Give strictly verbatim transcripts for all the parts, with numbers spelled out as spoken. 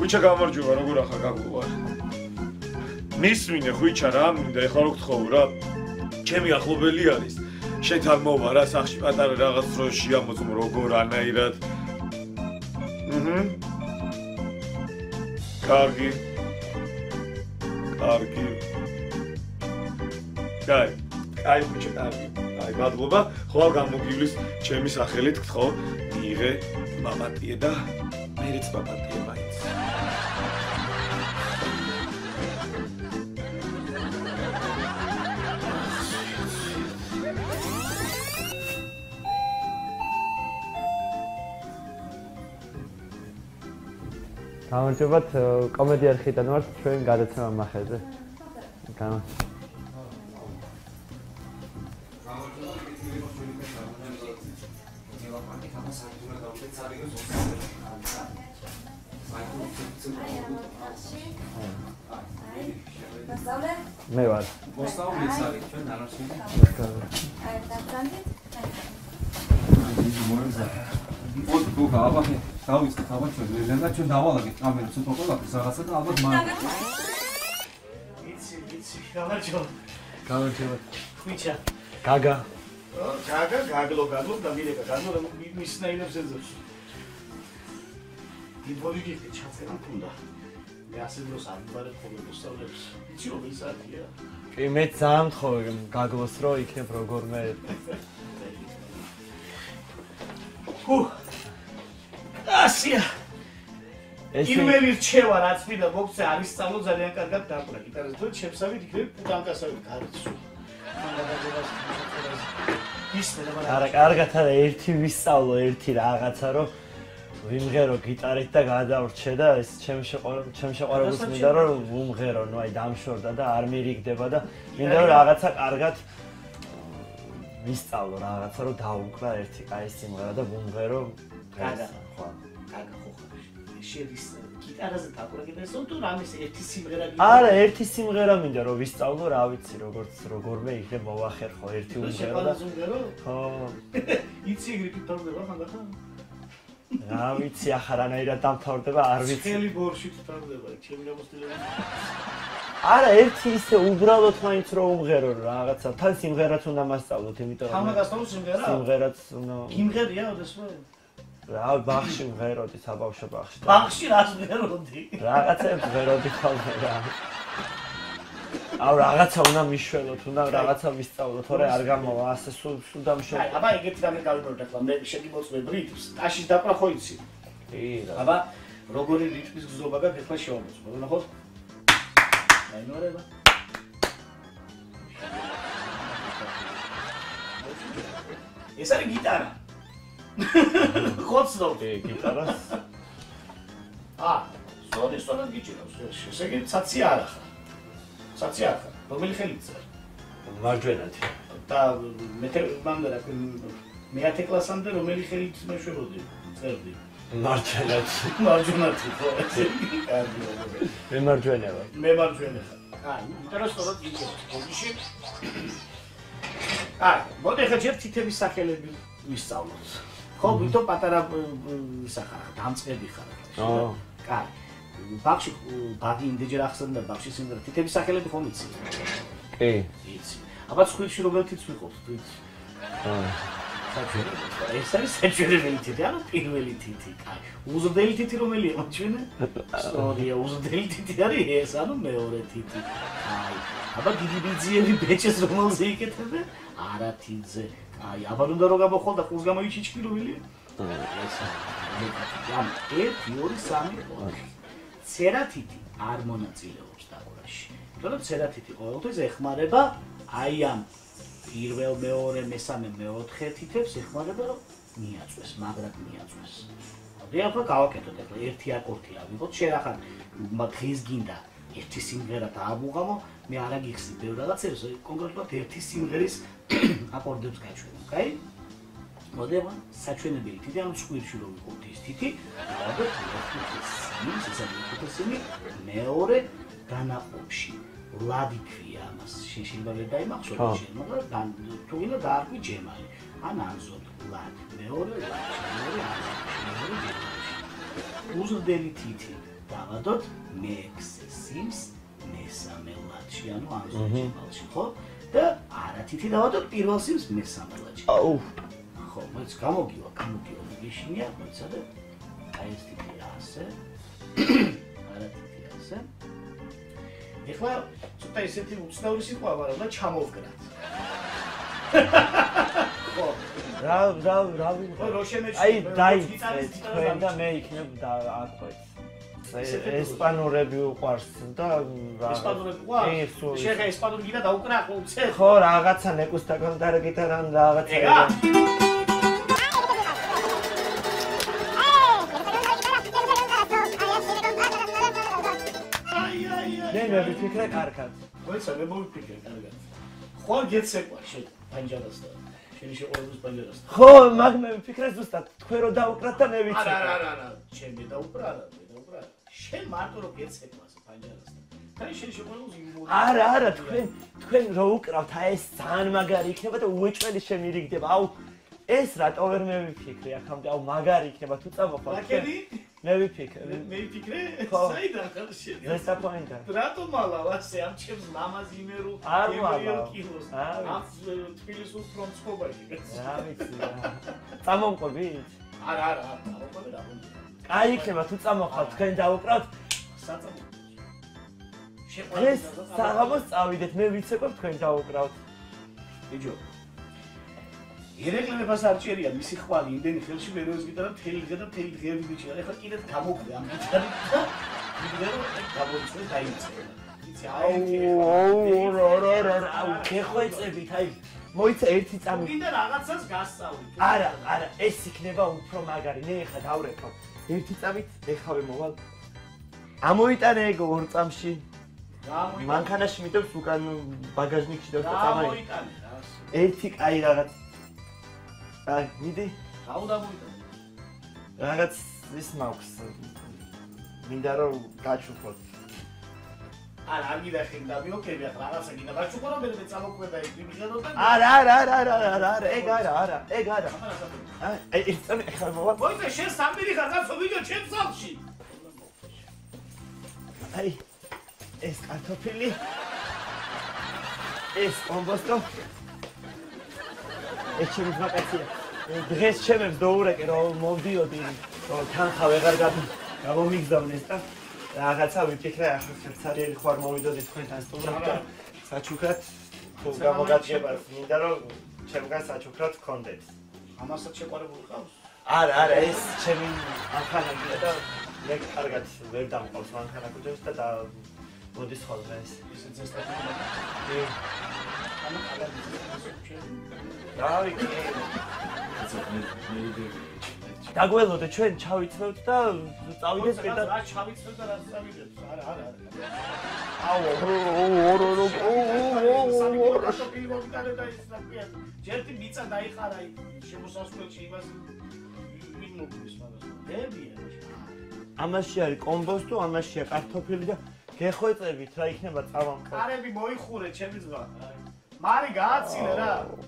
ხუჩა გამარჯობა, როგორ ახლა გაგუვარ? მისმინე ხუჩა რა მინდა, ეხლა რო გთხოვ რა. ჩემი ახლობელი არის. შენ თან მოვა რა სახში პატარა რაღაც რო შეამოწმო როგორ ანაირად. აჰა. კარგი. კარგი. კაი. კაი ხუჩა, კარგი. აი, მადლობა. ხვალ გამოგივლის ჩემი სახელით გთხოვ, მიიღე მამატიე და მეც მამატიე მაინც. გამარჯობათ, კომედი არხიდან ვართ, ჩვენ გადაცემა მახეზე. გამა. მე ვარ. მოსწავლეც არის ჩვენ არასოდეს. აი, დაგწანდით? მოიცა. ოდ გოგა ალბათ დავიწყეთ ალბათ ჩვენ ლელა ჩვენ დავალაგეთ კამერა ცოტა ყოლაფის რაღაცა და ალბათ მაგ იცი იცი გამარჯობა გამარჯობა ხუჩა გაგა გაგა გაგლო გაგლო და მირეკა გაგლო და მისნაირებს ეძებს დიბორიგით ჩაწერა ფუნდა მე ასე დროს არ ვიბარებ ხოლმე მოსწავლეებს იცი რომ ის არია კი მე ძალიან მთხოვე გაგლოს რო იქნებ როგორმე ჰუ ასია იმერი რჩევა რაც მინდა მოგცე არის სწავლო ძალიან კარგად დაკვრა გიტარაზე თუ ჩემსავით იქნებ პუტანკასავით გარიცო არა კარგად არა ერთი ვისწავლო ერთი რაღაცა რომ ვიმღერო გიტარით და გადავრჩე და ეს ჩემს ჩემს შეყვარებულს მინდა რომ ვუმღერო ნუ აი დამშორდა და არ მირიგდება და მინდა რომ რაღაცა კარგად ვისწავლო რაღაცა რომ დაუკრა ერთი კაი სიმღერა და ვუმღერო გაგა ხო გაგა ხო შედის გიტარაზე დაკვრა კიდესო თუ რამის ერთი სიმღერა გიტარა არა ერთი სიმღერა მინდა რომ ვისწავლო რა ვიცი როგორც როგორმე იქნებ მოვახერხო ერთი უმღერო და ხო იცი ეგრე თვითონდება ხანდახან რა ვიცი ახლა რანაირად დამთავრდება არ ვიცი ხელი ბორში თვითონდება ჩემი გამოსtildeები არა ერთი ისე უბრალოდ მაინც რომ უმღერო რაღაცა თან სიმღერაც უნდა მასწავლოთ იმიტომ რომ თამაგასწავლო სიმღერა სიმღერაც უნდა გიმღერია ოდესმე რა ბახში მღეროდი საბავშვო ბახში ბახში რას მღეროდი რაღაცებს მღეროდი ხოლმე რა აუ რაღაცა უნდა მიშველოთ უნდა რაღაცა ვისწავლო თორე არ გამოვა ასე სულ სულ დამშო აი აბა ეგეთი რამე გავიმეორებ ახლა მე შეგიმოწმებ რიტმს ტაშის დაკვრა ხო იცი კი რა აბა როგორი რიტმის გზობა გაქვს ახლა შევამოწმო ნახოთ აი ნორება ეს არის გიტარა ხოცნო გიტარას აა სწორი სწორად გიჭირავს ესე იგი ცაცი არ ახლა ცაცი არ ხარ რომელი ხელით წერ მარჯვენათი და მე მანდარა მეათე კლასამდე რომელი ხელით მეშვებოდი წერდი მარჯვენათი მარჯვენათი ხო კარგი მე მარჯვენა ვარ მე მარჯვენა ხარ აი გიტარა სწორად გიჭირავს ბოდიში აი მოდი ხა ჯერ თითების სახელები ვისწავლოთ ხო ვიტო პატარა ისახა დამწყები ხარ აა კარგი ბახში ბაგი იმდენჯერ ახსენდა ბახში სიმღერა თითების სახელები ხომ იცი? კი. იცი. აბა სხვილში რომელთიც ვიყოთ თვით? აა. საჭიროა. ეს არის საჭიროა თითი, ანუ პირველი თითი. კაი. უზრდელი თითი რომელია მაჩვენე? სწორია, უზრდელი თითი არის ეს, ანუ მეორე თითი. კაი. აბა დიდი ბიძიები ბეჭეს რომელზე იკეთებენ? არა თითზე. კაი, აბა უნდა რომ გამოხვალ და ხულს გამოიჩიჩკი რომელია? აა. ეს არის. ერთი, ორი, სამი, ოთხი. ცერათითი არ მონაწილეობს დაკვრაში. იმიტომ რომ ცერათითი ყოველთვის ეხმარება აი ამ პირველ, მეორე, მესამე, მეოთხე თითებს ეხმარება რომ მიაწვეს, მაგრად მიაწვეს. მოდი ახლა გავაკეთოთ ახლა ერთი აკორდი ავიღოთ, შენ ახლა დღეს გინდა ერთი სიმღერა დააბუღამო, მე არა გიხსნი ბევრ რაღაცებს, კონკრეტულად ერთი სიმღერის აკორდებს გაჩვენო, კაი? მოდი ახლა საჩვენებელი თითი, ანუ სხვირში რომ ვიყოთ ის თითი, დავაგოთ ის ეს არის მეორე განაყოფში. ლადი ქვია ამას. შენ შეიძლება ვერ დაიმახსოვრე შენ, მაგრამ თუ გინდა დაარქვი ჯემალი. ან ანზოთ ლად. მეორე ლად. მეორე ანზოთ. უზრდელი თითი. დავადოთ მეექვსე სიმს მესამე ლათში, ანუ ამ ზოჯიმალში, ხო? და არა თითი დავადოთ პირველ სიმს მესამე ლათში. აუ. ხო, მოიც გამოგივა, გამოგივა გიშინია, მოიცა და აი ეს თითი ასე. არა თითი ასე. ეხლა ცოტა ისეთი უცნაური სიტყვა ვარ, და ჩამოვკრათ. ხო, რა რა რა ხო, რო შემეჩნია. აი დაიწეთ თქვენ და მე იქნებ და აკვეთ. ესპანურები უყვარს და რა ესპანურები უყვარს? შეხა ესპანური გიდა დაუკრა ხო უცეთ? ხო, რაღაცა ნეკუსტა კონტარა გიტარან რაღაცა. ეგა? მე მე ვიფიქრე კარგად. მოიცა მე მოვიფიქრე კარგად. ხო გეცეკვა შენ პანჯარას და შენი შეყოლების პანჯარას. ხო, მაგ მე ვიფიქრე ზუსტად თქვენ რო დაუკრათ და მე ვიცი. არა არა არა, შენ მე დაუკრა არა, მე დაუკრა. შენ მარტო რო გეცეკვას პანჯარას და თან შენ შეყოლების იმოდი. არა არა, თქვენ თქვენ რო უკრავთ, აი ეს ძალიან მაგარი იქნება და უეჭველი შემირიგდება. აუ ეს რატო ვერ მე ვიფიქრე აქამდე, აუ მაგარი იქნება თუ წამოხვალ. ლაკერი? მე ვიფიქრე. მე ვიფიქრე? ხო. საიდან ხარ შენ? დისაპოინტა. რატო მალავ ასე ამ ჩემს ლამაზ იმერუ არ მალავ. კილოს. არ ამ თბილისურ ფრონტსკობაში. რა ვიცი რა. წამომყვებით? არა არა, არა, მოყვები რა. აი იქნება თუ წამოხვალ თქვენ დაუკრავთ. საწამო. ეს საღამოს წავიდეთ, მე ვიცეკვებ თქვენ დაუკრავთ. ბიჭო. ირეკლებას არ ჭერია მისი ხვალი იმდენი ხელში მე როეს გიტარა მთელი დღე და მთელი დღეები მიჭირა. ეხლა კიდევ გამოგვე ამ გიტარით და ვიდეო გამოიწვე დაიწყე. იცი აი აუ რა რა რა აუ გეხვეწებით აი მოიცა ერთი წამი. მინდა რაღაცას გასწავლი. არა, არა, ეს იქნება უფრო მაგარი. მე ეხლა დავრეკავ. ერთი წამით ეხავე მოვალ. ამოიტანე ეგ ორ წამში. გამოიტანე. მანქანაში მიდევს უკან ბაგაჟნიკში და წამი. გამოიტანე რა. ერთი კაი რაღაც. აი, მიდი. აუ დამოიტანე. რაღაც ის მაქვს. მინდა რომ გაჩუქოთ. არა, არ გიდახენ და მიოქები ახლა რაღაცა გინდა გაჩუქო რომ მე წამოკვედა იქ მიგედო და არა, არა, არა, არა, არა, არა, ეგ არა, არა, ეგ არა. აი, ეს წამი ეხლა მოვალ. მოიცა შენ სამბირი ხარ გასო ვიდეო ჩემს სახლში. აი, ეს კარტოფილი. ეს კომბოსტო. ეს ჩემი ვაკაცია. დღეს ჩემებს დაურეკე რომ მოვდიოდი, რომ თანხა ვეღარ გამომიგზავნეს და რაღაცა ვიფიქრე ახლა ხერხარიელი ხوار მოვიდოდი თქვენთან სტუმრად. საჩუქრად თუ გამოგაჭებათ, მინდა რომ ჩემგან საჩუქრად გქონდეთ. ამასაც შეყარებული ყავს? არა, არა, ეს ჩემი მანქანაა და მე კარგად ვერ დამყავს მანქანაკუთებს და და მოდის ხოლმე ეს. ისე ზესტად. კი. ანუ კარგად ისე. რა ვიცი. დაგველოდე ჩვენ ჩავიცმევთ და წავიდეთ პირდაპირ. რა ჩავიცმევთ და რა წავიდეთ? არა, არა, არა. აუ, ორო, ორო, ოო, საპილი მოვიტანე და ის ნაკია. ჯერტი მიწა დაიხარა იქ შემოსასვლელში იმას მიმოგვის მაგას. დებია. ამაში არის კომბოსტო, ამაშია კარტოფილი და გეხვეწებით რა იქნება წავამყო. კარები მოიხურე ჩემი ძმა. მარი გააცილე რა.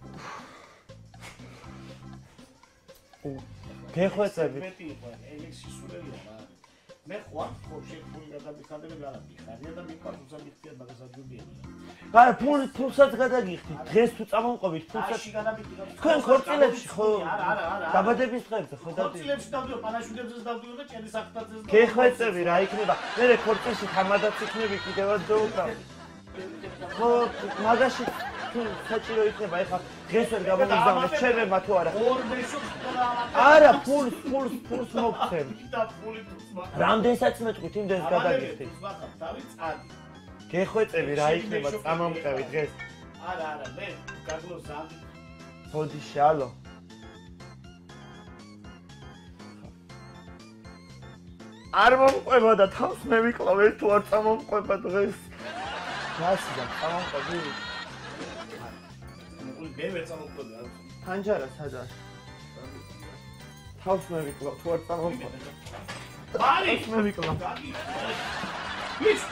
გეხვეწებით. მეტი იყო, ელექსი სულელია რა. მე ხوار ხო შეფული გადამიხადები რა მიხარია და მიყვარს უცა მიხდიან მაგას აჯობია. არა, ფული ფულსაც გადაგიხდით. დღეს თუ წამომყვებით ფულსაც. აში გადამიხდი. თქვენ ხორცილებში ხო? არა, არა, არა. დაბადების დღეებზე ხო და ხორცილებში დავდიო, პანაშვიდებზე დავდიო და ჭერის ახტაცეს. გეხვეწები რა იქნება? მე ხორცილში თამადაც იქნები კიდევაც დაუკრავ. ხო, მაგაში თუ საჭირო იქნება, ეხლა დღეს ვერ გამომიგზავნეს ჩემებმა თუ არა. არა, ფულს, ფულს, ფულს მოგცემ. და ფული თუცმა. რამდენსაც მეტყვით იმდენს გადაგიხდით. დავით წადი. გეხვეწები რა იქნება წამომყევი დღეს. არა, არა, მე გაგლო ზამი. ბოდიში, ალო. არ მომყვება და თავს მე ვიკლავ ერთ თუ არ წამომყვება დღეს. გასიდა, წამომყვები. მე ვერ წამოკვედი არ ვიცი. პანჯარა სადაა? თავს მე ვიკლავ თუ არ წამომყვება. მარი, მე ვიკლავ. ის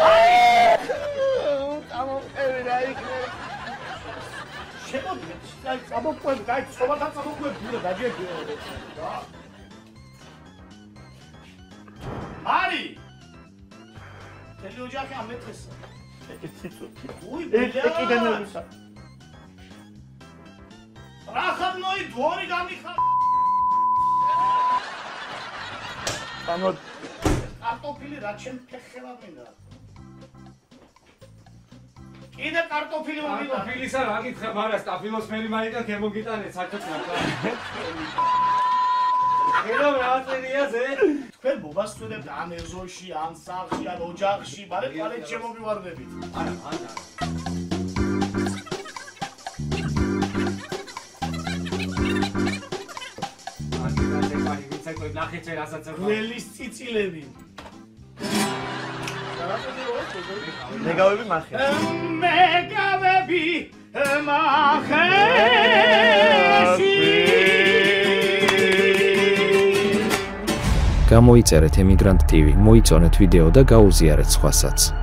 წამომყვები რა იქნება? შემოდი, აი წამოკვედი, აი ცხოველთან წამოკვედი და დაჯერდი. მარი, მთელი ოჯახი ამ მეტრესა. ერთი წუთი. უი, ერთი კიდენ ვიხარ. რახამნოი დვორი გამიხარ. ამოდ კარტოფილი რა ჩემ ფეხელა მინდა. კიდე კარტოფილი მომიდა. კარტოფილისა რა გითხა, მაგრამ სტაფილოსფერი მაინდა გემოგიტანე საერთოდ რა. ელო რაწერია ზე? თქვენ მოვასწრებთ ან ეზოში, ან სახლში, ან ოჯახში, მაგრამ ყალეთ შემომივარდებით. არა, არა. გველის წიწილები. მეგავები მახე. მეგავები მახეში. გამოიწერეთ ემიგრანტ ტივი, მოიწონეთ ვიდეო და გაუზიარეთ სხვასაც.